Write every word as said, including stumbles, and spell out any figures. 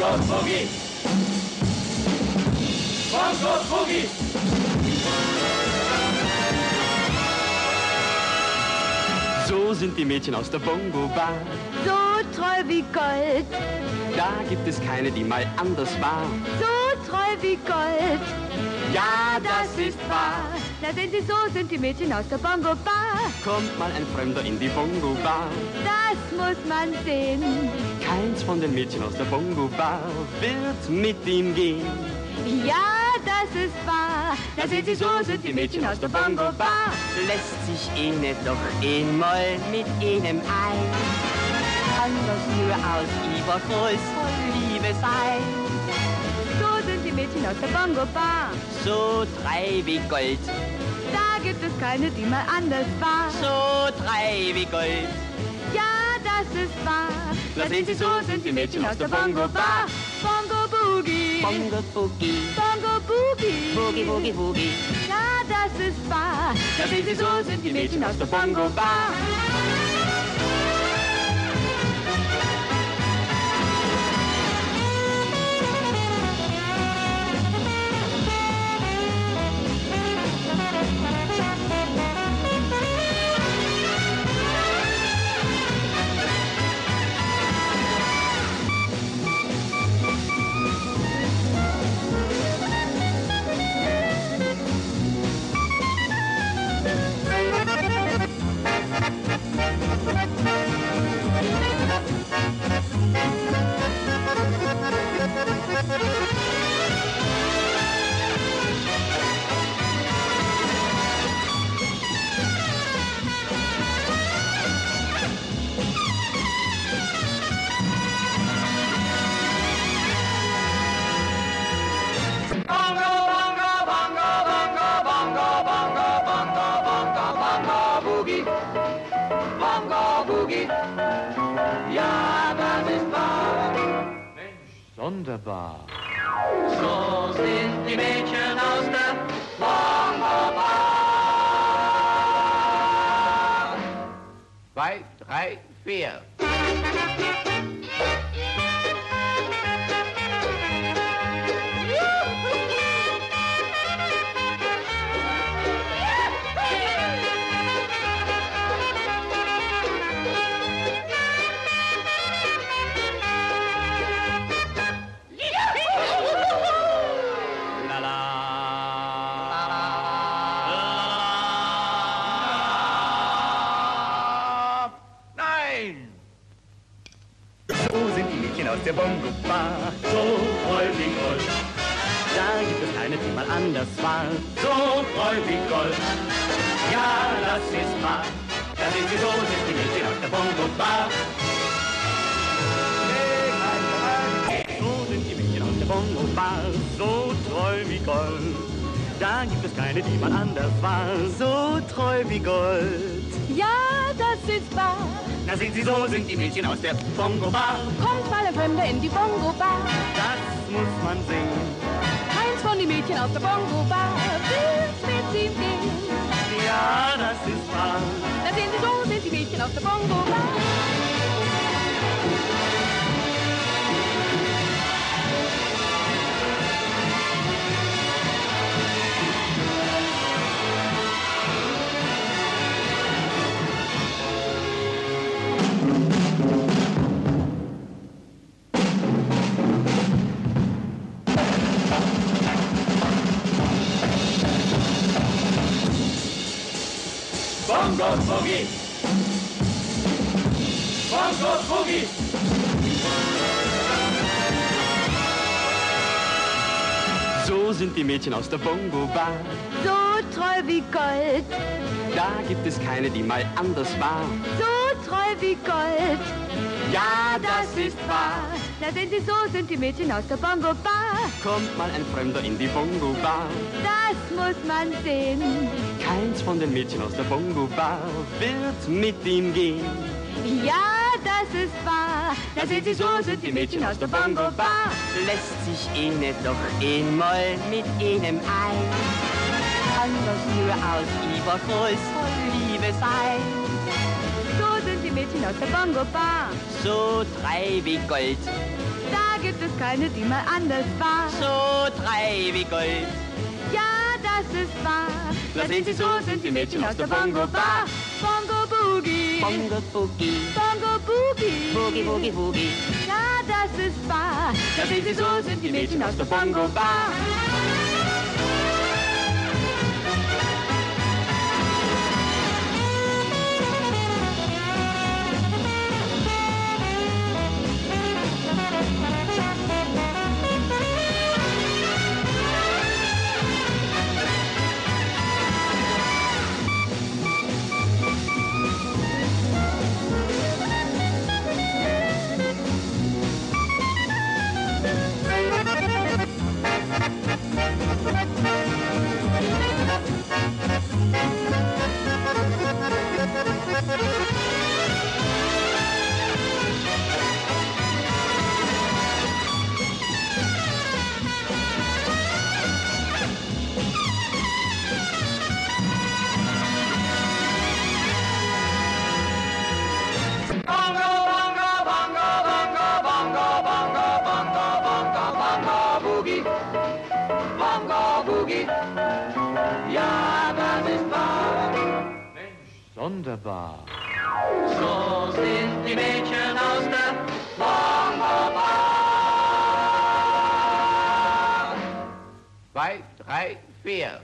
Bongo Boogie. Bongo Boogie. So sind die Mädchen aus der Bongo-Bar. So treu wie Gold. Da gibt es keine, die mal anders war. So treu wie Gold. Ja, das ist wahr. Da sind sie, so sind die Mädchen aus der Bongo-Bar. Kommt mal ein Fremder in die Bongo-Bar. Das muss man sehen. Keins von den Mädchen aus der Bongo-Bar wird mit ihm gehen. Ja, das ist wahr. Da sind sie, so sind die Mädchen aus der Bongo-Bar. Lässt sich eine doch einmal mit einem ein. Kann das nur aus übergroßer Liebe sein. So sind die Mädchen aus der Bongo-Bar. So treu wie Gold. Da gibt es keine, die mal anders war. So treu wie Gold. Ja, das ist wahr. Da sind sie, so sind die Mädchen aus der Bongo-Bar. Bongo Boogie. Bongo Boogie. Bongo Boogie. Boogie, Boogie, Boogie. Ja, das ist wahr. Da sind sie, so sind die Mädchen aus der Bongo-Bar. Ja, das ist wahr. Mensch, sonderbar. So sind die Mädchen aus der Bongo-Bar. Zwei, drei, vier. Aus der Bongo-Bar, so treu wie Gold. Da gibt es keine, die mal anders war. So treu wie Gold. Ja, das ist wahr. Da sind sie, so sind die Mädchen aus der Bongo-Bar. So sind die Mädchen aus der Bongo-Bar, so treu wie Gold. Da gibt es keine, die mal anders war. So treu wie Gold. Ja, das ist wahr. Da sind sie, so sind die Mädchen aus der Bongo-Bar. Kommt mal ein Fremder in die Bongo-Bar. Das muss man sehen. Keins von den Mädchen aus der Bongo-Bar wird mit ihm gehen. Ja, das ist wahr. Da sind sie, so sind die Mädchen aus der Bongo-Bar. Bongo Boogie. Bongo Boogie. So sind die Mädchen aus der Bongo-Bar. So treu wie Gold. Da gibt es keine, die mal anders war. So treu wie Gold. Ja, das ist wahr. Da sind sie, so sind die Mädchen aus der Bongo-Bar. Kommt mal ein Fremder in die Bongo-Bar. Das muss man sehen. Keins von den Mädchen aus der Bongo-Bar wird mit ihm gehen. Ja, das ist wahr. Da sind sie, so sind die Mädchen aus der Bongo-Bar. Lässt sich eine doch einmal mit einem ein. Kann das nur aus übergroßer Liebe sein. So sind die Mädchen aus der Bongo-Bar. So treu wie Gold. Da gibt es keine, die mal anders war. So drei wie Gold. Ja, das ist wahr. Da sehen Sie, so sind die Mädchen aus der Bongo Bar. Bongo Boogie. Bongo Boogie. Bongo Boogie. Boogie, Boogie, Boogie. Ja, das ist wahr. Da sehen Sie, so sind die Mädchen aus der Bongo Bar. Ja, das ist wahr. Sonderbar. So sind die Mädchen aus der Bongo Bar. Zwei, drei, vier.